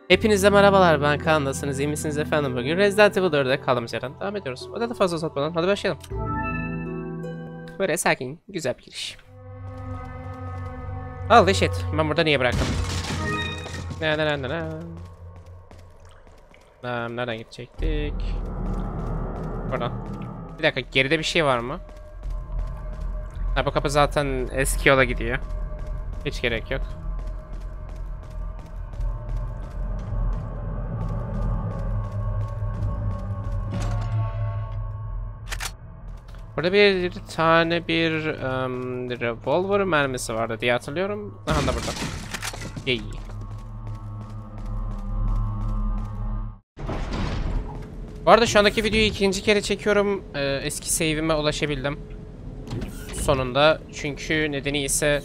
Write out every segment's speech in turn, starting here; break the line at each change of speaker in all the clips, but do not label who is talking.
Hepinize merhabalar, ben Kaan. Nasılsınız, iyi misiniz efendim? Bugün Resident Evil 4'e kaldığımız yerden devam ediyoruz. O da fazla uzatmadan hadi başlayalım. Böyle sakin, güzel bir giriş. Holy shit, ben burada niye bıraktım? Nereden gidecektik? Buradan. Bir dakika, geride bir şey var mı? Ha, bu kapı zaten eski yola gidiyor. Hiç gerek yok. Burada bir tane revolver mermisi vardı diye hatırlıyorum. Aha da burada. İyi. Bu arada şu andaki videoyu ikinci kere çekiyorum. Eski save'ime ulaşabildim. Sonunda. Çünkü nedeni ise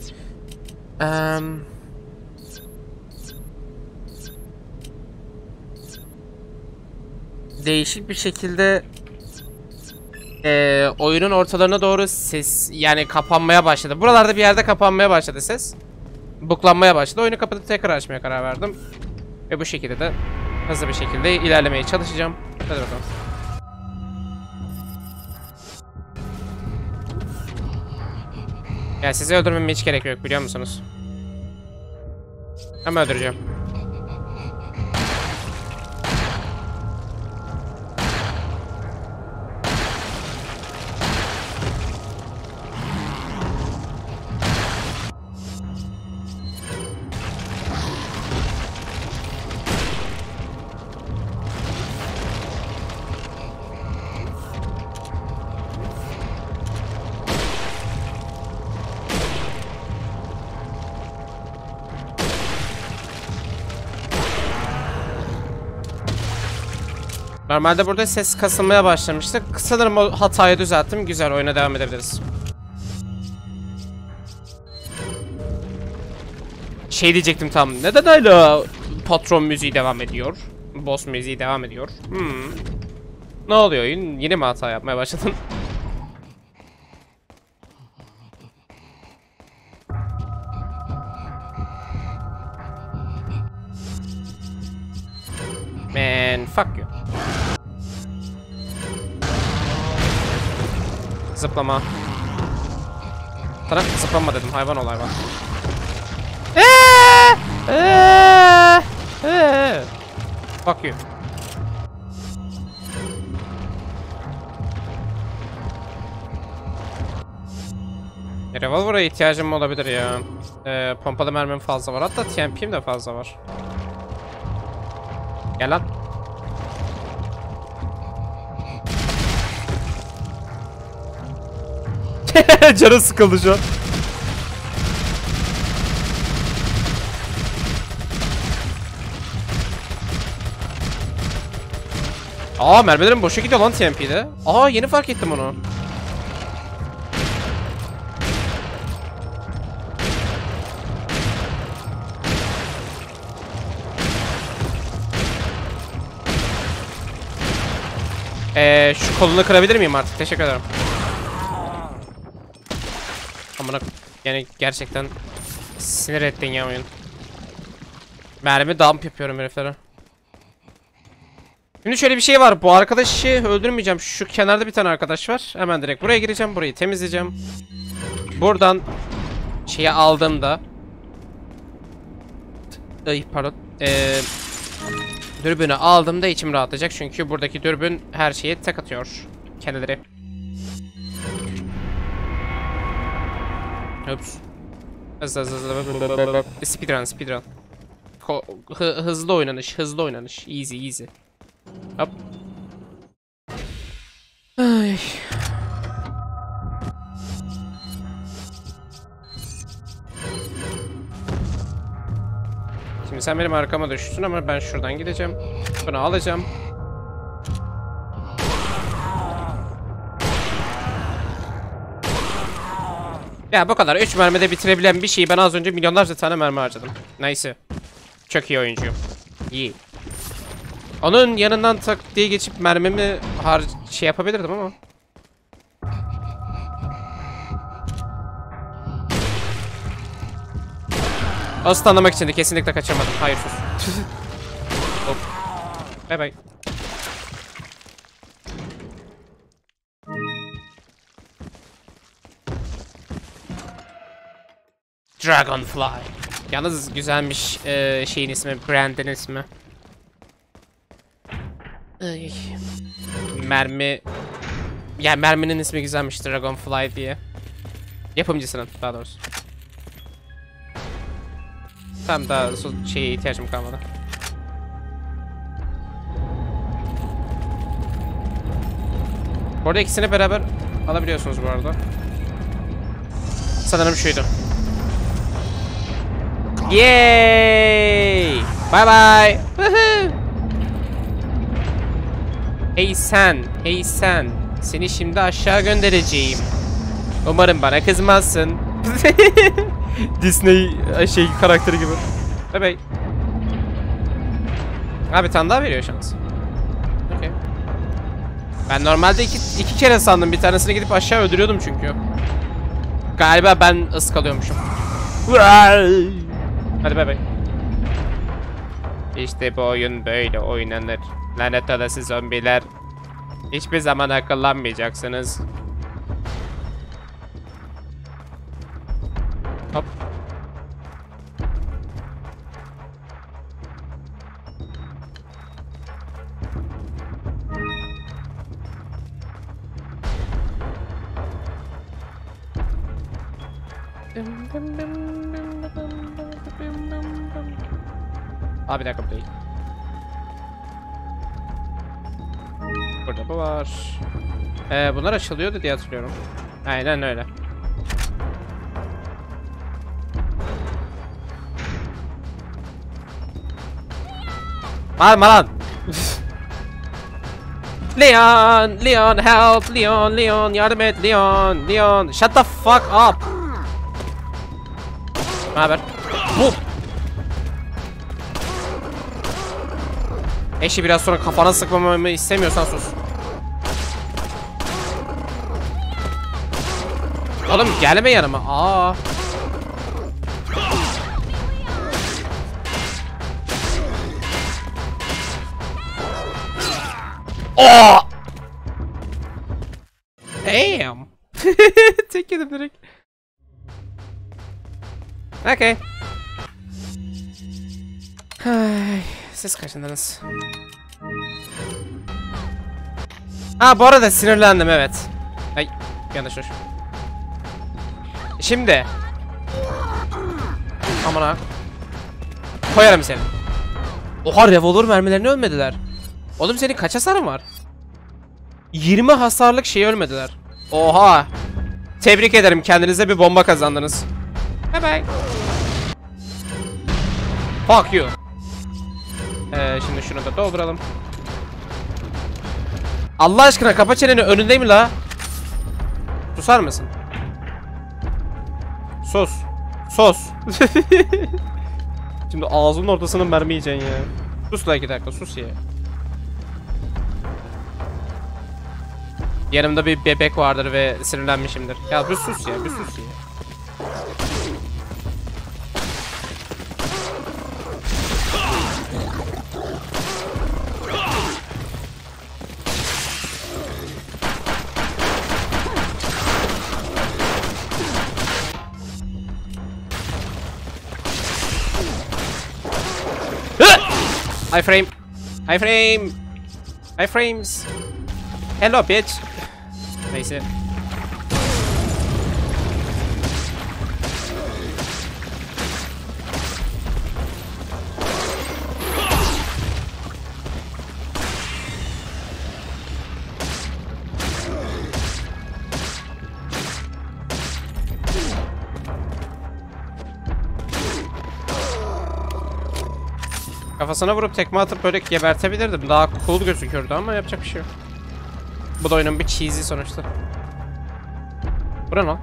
değişik bir şekilde oyunun ortalarına doğru ses yani kapanmaya başladı. Buralarda bir yerde kapanmaya başladı ses. Buklanmaya başladı. Oyunu kapatıp tekrar açmaya karar verdim. Ve bu şekilde de hızlı bir şekilde ilerlemeye çalışacağım. Hadi bakalım. Ya sizi öldürmeme hiç gerek yok biliyor musunuz? Ama öldüreceğim. Normalde burada ses kasılmaya başlamıştı. Sanırım o hatayı düzelttim. Güzel, oyuna devam edebiliriz. Şey diyecektim tam. Neden hala patron müziği devam ediyor? Boss müziği devam ediyor. Ne oluyor oyun? Yine mi hata yapmaya başladın? Man, fuck you. Zıplama. Sana zıplama dedim, hayvan ol hayvan. Fuck you. Revolver'a ihtiyacım olabilir ya. Pompalı mermim fazla var, hatta TMP'm de fazla var. Gel lan. Canı sıkıldı şu an. Aa, mermilerim boşa gidiyor lan TMP'de. Aa, yeni fark ettim onu. Şu kolunu kırabilir miyim artık? Teşekkür ederim. Amına, yani gerçekten sinir ettin ya oyun. Mermi dump yapıyorum heriflere. Şimdi şöyle bir şey var. Bu arkadaşı öldürmeyeceğim. Şu kenarda bir tane arkadaş var. Hemen direkt buraya gireceğim. Burayı temizleyeceğim. Buradan şeyi aldığımda pardon. Dürbünü aldığımda içim rahatlayacak. Çünkü buradaki dürbün her şeye tek atıyor. Kendileri. Ups. Hızlı. Speedrun. Hızlı oynanış. Easy. Hop. Ay. Şimdi sen benim arkama düştün ama ben şuradan gideceğim. Bunu alacağım. Ya bu kadar. 3 mermide bitirebilen bir şeyi ben az önce milyonlarca tane mermi harcadım. Neyse. Çok iyi oyuncuyum. İyi. Onun yanından tak diye geçip mermimi şey yapabilirdim ama. O stunlamak için de kesinlikle kaçırmadım. Hayır sus. Bay bay. Dragonfly. Yalnız güzelmiş şeyin ismi, brandin ismi. Ay. Mermi. Yani merminin ismi güzelmiş, Dragonfly diye. Yapımcısının daha doğrusu. Tam daha şeye ihtiyacım kalmadı. Bu arada ikisini beraber alabiliyorsunuz bu arada. Sanırım şuydu. Yay! Bye bye. Hey sen, hey sen. Seni şimdi aşağı göndereceğim. Umarım bana kızmazsın. Disney şey karakteri gibi. Bye bye. Abi bir tane daha veriyor şans. Okay. Ben normalde iki kere sandım. Bir tanesini gidip aşağı öldürüyordum çünkü. Galiba ben ıskalıyormuşum. Hadi bay bay. İşte bu oyun böyle oynanır. Lanet olası zombiler. Hiçbir zaman akıllanmayacaksınız. Hop. Abi bir dakika, bu değil. Burada bu var. Bunlar açılıyordu diye hatırlıyorum. Aynen öyle. Bağırma lan. Leon help, Leon yardım et, Leon shut the fuck up. Ne haber? Bu. Eşi biraz sonra kafana sıkmamamı istemiyorsan sus. Oğlum gelme yanıma. Aa. Oh! Damn. Tek yedim direkt. Okay. Siz kaçındınız. Ha bu arada sinirlendim, evet. Ay yanlış hoş. Şimdi. Aman ha. Koyarım seni. Oha, revolver mermilerini ölmediler. Oğlum senin kaç hasarın var? 20 hasarlık şey ölmediler. Oha. Tebrik ederim, kendinize bir bomba kazandınız. Bye bye. Fuck you. Şimdi şunu da dolduralım. Allah aşkına kapa çeneni, önündeyim la. Susar mısın? Sus. Sus. Şimdi ağzının ortasına mermi yiyeceksin ya. Sus la 2 dakika, sus ya. Yanımda bir bebek vardır ve sinirlenmişimdir. Ya bir sus ya, bir sus ya. iframe. iframe. iframes. Hello bitch. Neyse. Kafasına vurup tekme atıp böyle gebertebilirdim. Daha cool gözükürdü ama yapacak bir şey yok. Bu da oyunun bir cheesy sonuçta. Bu ne lan?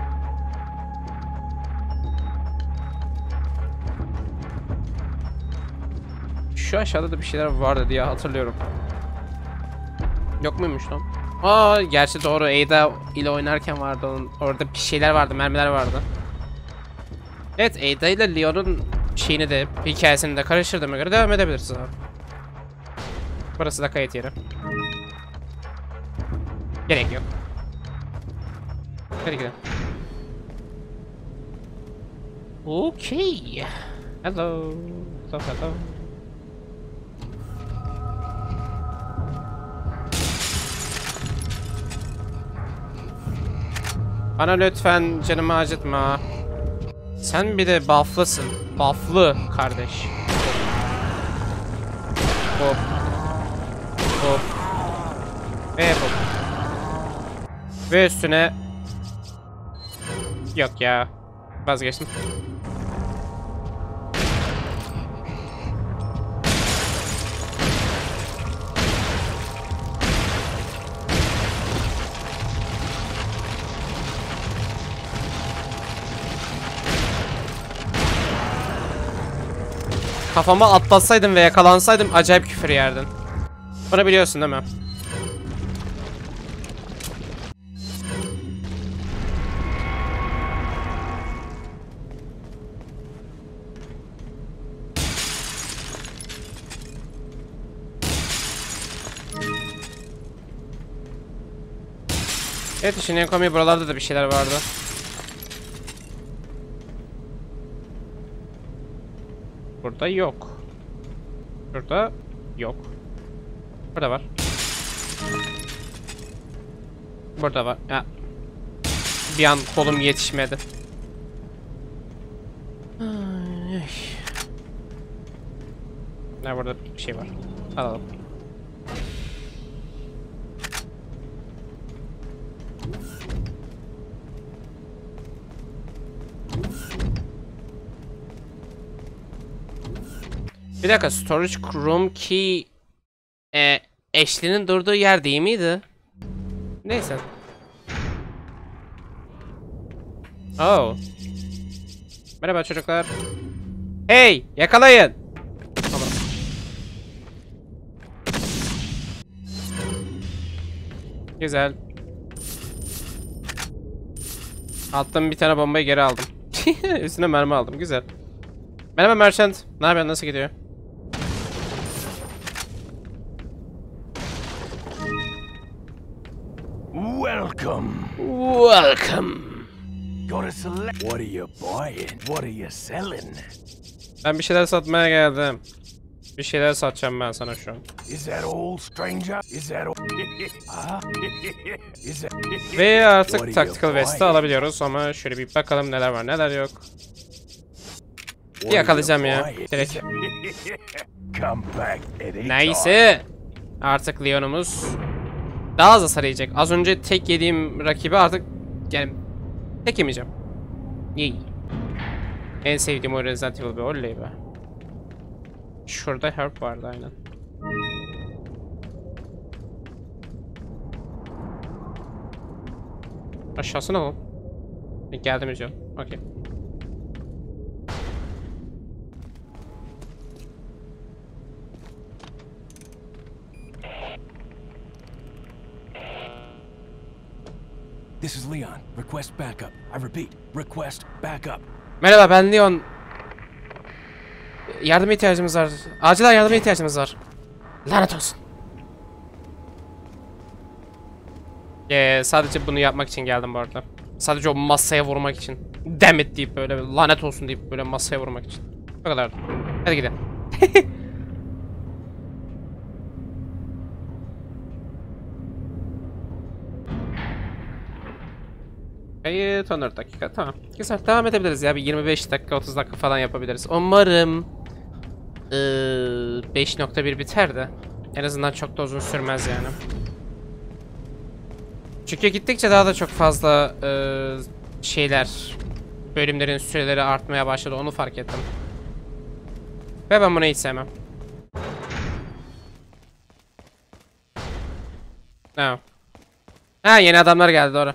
Şu aşağıda da bir şeyler vardı diye hatırlıyorum. Yok muymuş lan? Aa, gerçi doğru, Ada ile oynarken vardı onun. Orada bir şeyler vardı, mermiler vardı. Evet, Ada ile Leon'un şeyini de, hikayesini de karıştırdığıma göre devam edebiliriz abi. Burası da kayıt yeri. Gerek yok. Hadi gidelim. Okay. Hello. Hello. Bana lütfen canımı acıtma. Sen bir de buff'lısın. Buff'lı kardeş. Hop. Hop. Ve hop. Ve üstüne... Yok ya. Vazgeçtim. Kafama atlatsaydım ve yakalansaydım acayip küfür yerdin. Bunu biliyorsun değil mi? Evet, işin en komiği buralarda da bir şeyler vardı. Burada yok. Burada yok. Burada var. Burada var. Ya. Bir an kolum yetişmedi. Ne, burada bir şey var. Alalım. Bir dakika, storage room key Ashley'nin durduğu yer değil miydi? Neyse. Oh. Merhaba çocuklar. Hey, yakalayın. Tamam. Güzel. Attım bir tane bombayı, geri aldım. Üstüne mermi aldım, güzel. Merhaba Merchant. Ne yapıyorsun, nasıl gidiyor?
Welcome.
Welcome.
Gotta select. What are you buying? What are you selling?
Ben bir şeyler satmaya geldim. Bir şeyler satacağım ben sana şu an.
Is that all, stranger? Is that all? Is that...
Ve artık Tactical Vest'i alabiliyoruz ama şöyle bir bakalım neler var neler yok. Yakalayacağım ya direkt. Neyse. Artık Leon'umuz daha az hasar yiyecek. Az önce tek yediğim rakibi artık yani tek yemeyeceğim. İyi. En sevdiğim o Resident Evil be, oley be. Şurada herb vardı aynen. Aşağısı ne o? Geldim hocam. Okey.
This is Leon. Request backup. I repeat, request backup.
Merhaba, ben Leon. Yardıma ihtiyacımız var. Acilen yardıma ihtiyacımız var. Lanet olsun. Sadece bunu yapmak için geldim bu arada. Sadece o masaya vurmak için. Damn it deyip böyle lanet olsun deyip böyle masaya vurmak için. O kadar. Hadi gidelim. Kayıt 14 dakika, tamam. Güzel, devam edebiliriz ya, bir 25 dakika 30 dakika falan yapabiliriz. Umarım 5.1 biter de en azından çok da uzun sürmez yani. Çünkü gittikçe daha da çok fazla şeyler, bölümlerin süreleri artmaya başladı, onu fark ettim. Ve ben bunu hiç sevmem. No. Ha, yeni adamlar geldi, doğru.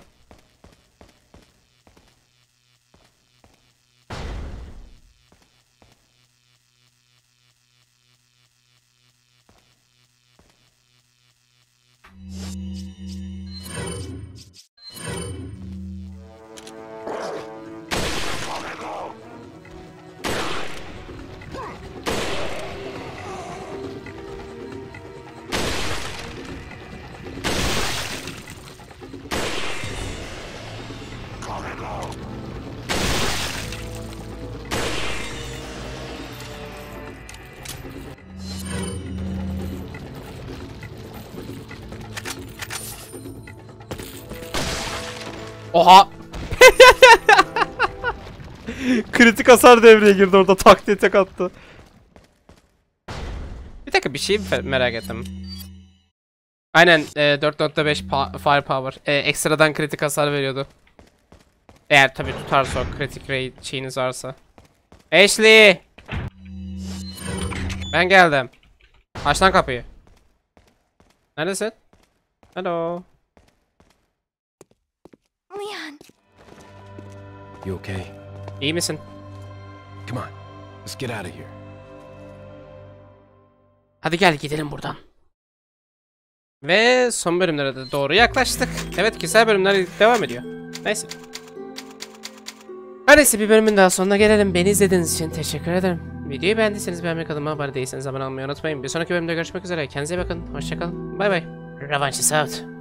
Oha. Kritik hasar devreye girdi orada, tak diye tek attı. Bir dakika, bir şey merak ettim. Aynen 4.5 firepower. Ekstradan kritik hasar veriyordu. Eğer tabi tutarsa o kritik rate şeyiniz varsa. Ashley! Ben geldim. Aç lan kapıyı. Neredesin? Hello.
Leon.
You okay?
İyi misin?
Come on. Let's get out of here.
Hadi gel gidelim buradan. Ve son bölümlere de doğru yaklaştık. Evet, güzel bölümler devam ediyor. Neyse. Her neyse, bir bölümün daha sonuna gelelim. Beni izlediğiniz için teşekkür ederim. Videoyu beğendiyseniz beğenmeyi, kanalıma abone değilseniz abone olmayı unutmayın. Bir sonraki bölümde görüşmek üzere. Kendinize iyi bakın. Hoşçakalın. Bay bay. Revanche is out.